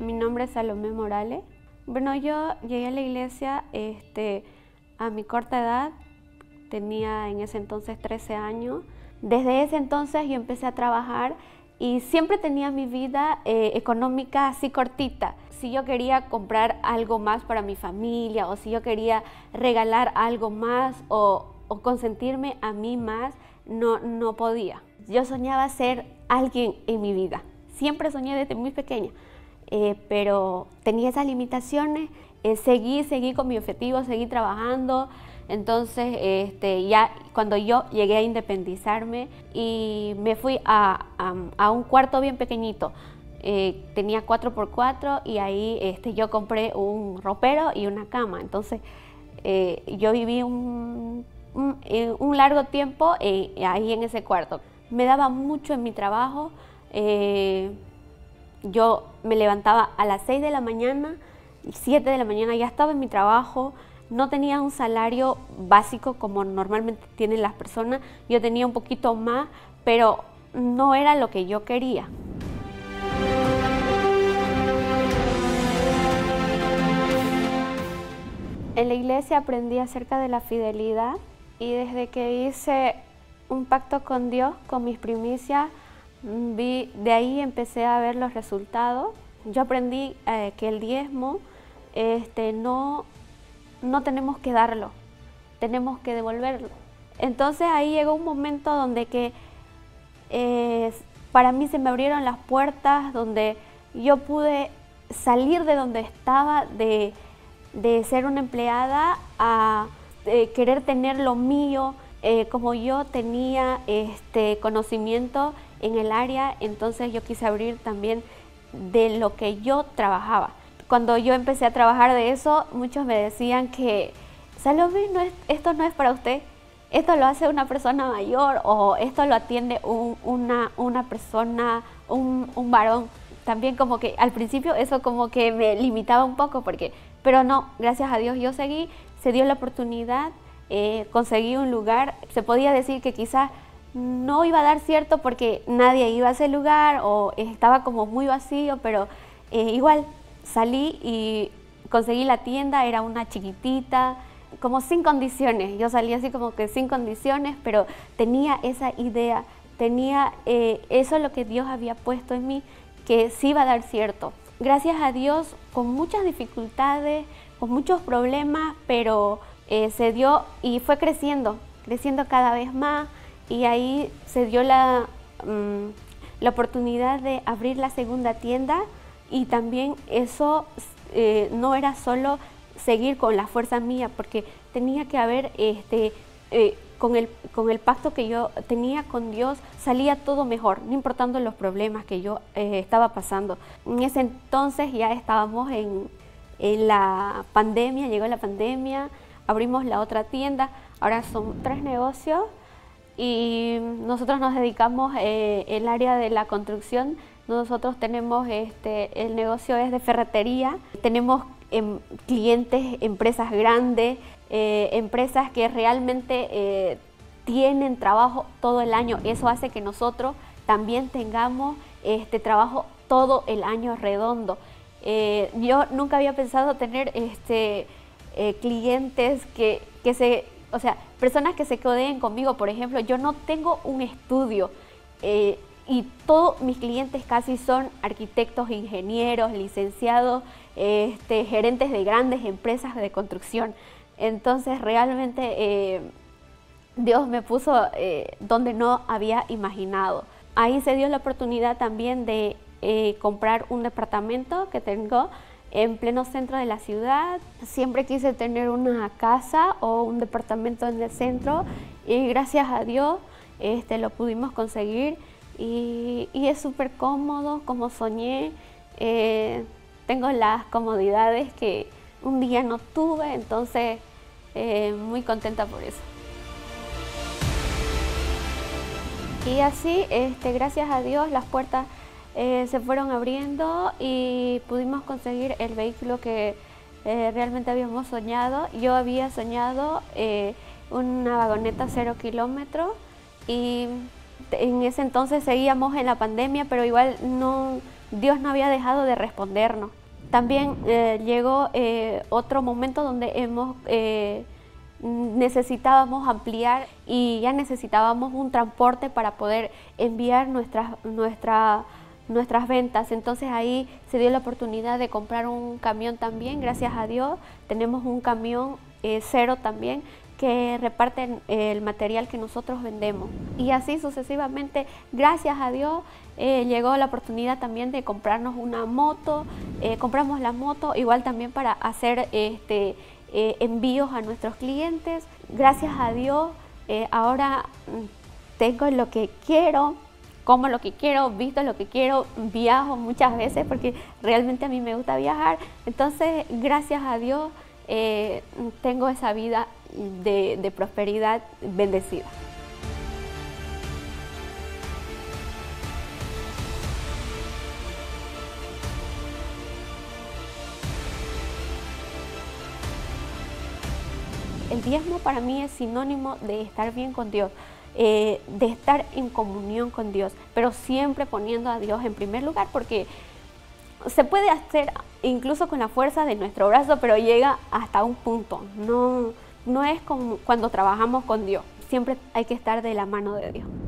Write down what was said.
Mi nombre es Salomé Morales. Bueno, yo llegué a la iglesia a mi corta edad, tenía en ese entonces 13 años. Desde ese entonces yo empecé a trabajar y siempre tenía mi vida económica así cortita. Si yo quería comprar algo más para mi familia o si yo quería regalar algo más o consentirme a mí más, no podía. Yo soñaba ser alguien en mi vida. Siempre soñé desde muy pequeña, pero tenía esas limitaciones. Seguí con mi objetivo, seguí trabajando. Entonces, ya cuando yo llegué a independizarme y me fui a un cuarto bien pequeñito, tenía 4x4 y ahí yo compré un ropero y una cama. Entonces, yo viví un largo tiempo ahí en ese cuarto. Me daba mucho en mi trabajo. Yo me levantaba a las 6 de la mañana, 7 de la mañana ya estaba en mi trabajo. No tenía un salario básico como normalmente tienen las personas. Yo tenía un poquito más, pero no era lo que yo quería. En la iglesia aprendí acerca de la fidelidad y desde que hice un pacto con Dios, con mis primicias, de ahí empecé a ver los resultados. Yo aprendí que el diezmo no tenemos que darlo, tenemos que devolverlo. Entonces ahí llegó un momento donde para mí se me abrieron las puertas, donde yo pude salir de donde estaba, de ser una empleada a querer tener lo mío. Como yo tenía conocimiento en el área, entonces yo quise abrir también de lo que yo trabajaba. Cuando yo empecé a trabajar de eso, muchos me decían que Salomé, esto no es para usted, esto lo hace una persona mayor o esto lo atiende una persona, un varón. También como que al principio eso como que me limitaba un poco, pero no, gracias a Dios yo seguí, se dio la oportunidad, conseguí un lugar. Se podía decir que quizás no iba a dar cierto porque nadie iba a ese lugar o estaba como muy vacío, pero igual salí y conseguí la tienda. Era una chiquitita, como sin condiciones. Yo salí así como que sin condiciones, pero tenía esa idea, tenía eso lo que Dios había puesto en mí, que sí iba a dar cierto. Gracias a Dios, con muchas dificultades, con muchos problemas, pero se dio y fue creciendo cada vez más, y ahí se dio la oportunidad de abrir la segunda tienda. Y también eso no era solo seguir con la fuerza mía, porque tenía que haber, con el pacto que yo tenía con Dios, salía todo mejor, no importando los problemas que yo estaba pasando. En ese entonces ya estábamos en la pandemia, llegó la pandemia, abrimos la otra tienda, ahora son 3 negocios y nosotros nos dedicamos el área de la construcción. Nosotros tenemos, el negocio es de ferretería, tenemos clientes, empresas grandes, empresas que realmente tienen trabajo todo el año. Eso hace que nosotros también tengamos trabajo todo el año redondo. Yo nunca había pensado tener clientes o sea, personas que se codeen conmigo. Por ejemplo, yo no tengo un estudio y todos mis clientes casi son arquitectos, ingenieros, licenciados, gerentes de grandes empresas de construcción. Entonces realmente Dios me puso donde no había imaginado. Ahí se dio la oportunidad también de comprar un departamento que tengo en pleno centro de la ciudad. Siempre quise tener una casa o un departamento en el centro y gracias a Dios lo pudimos conseguir y es súper cómodo como soñé. Tengo las comodidades que un día no tuve, entonces muy contenta por eso. Y así, gracias a Dios, las puertas se fueron abriendo y pudimos conseguir el vehículo que realmente habíamos soñado. Yo había soñado una vagoneta 0 kilómetros y en ese entonces seguíamos en la pandemia, pero igual no Dios no había dejado de respondernos. También llegó otro momento donde necesitábamos ampliar y ya necesitábamos un transporte para poder enviar nuestras ventas. Entonces ahí se dio la oportunidad de comprar un camión también. Gracias a Dios tenemos un camión cero también que reparten el material que nosotros vendemos. Y así sucesivamente, gracias a Dios, llegó la oportunidad también de comprarnos una moto. Compramos la moto igual también para hacer envíos a nuestros clientes. Gracias a Dios, ahora tengo lo que quiero, como lo que quiero, visto lo que quiero, viajo muchas veces porque realmente a mí me gusta viajar. Entonces, gracias a Dios, tengo esa vida de prosperidad bendecida. El diezmo para mí es sinónimo de estar bien con Dios, de estar en comunión con Dios, pero siempre poniendo a Dios en primer lugar, porque se puede hacer incluso con la fuerza de nuestro brazo, pero llega hasta un punto. No es como cuando trabajamos con Dios, siempre hay que estar de la mano de Dios.